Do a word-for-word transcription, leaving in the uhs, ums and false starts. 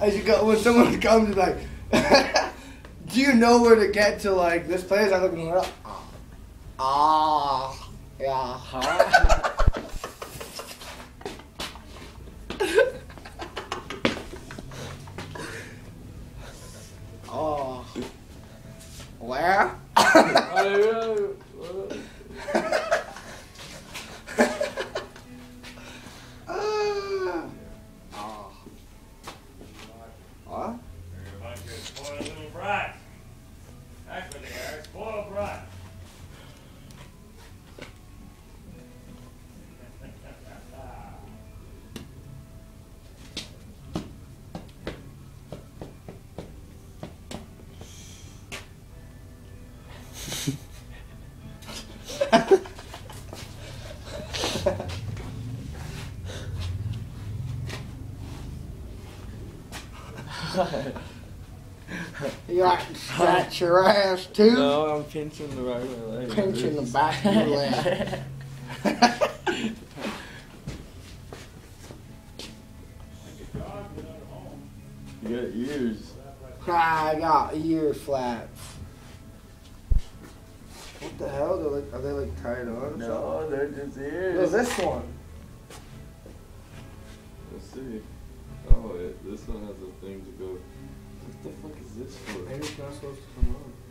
as you go, when someone comes and like, do you know where to get to like this place? I'm looking it up. Ah, yeah. Oh, where? What? They're a bunch of spoiled little brats. That's what they are, spoiled brats. You like to scratch your ass too? No, I'm pinching the right of my leg. Pinching the back of your leg. You got ears. I got ear flaps. What the hell? They're like, are they like tied on? or No, they're just something? ears. What's this one? Let's see. Oh, it, this one has a thing to go. What the fuck is this for? Maybe it's not supposed to come on.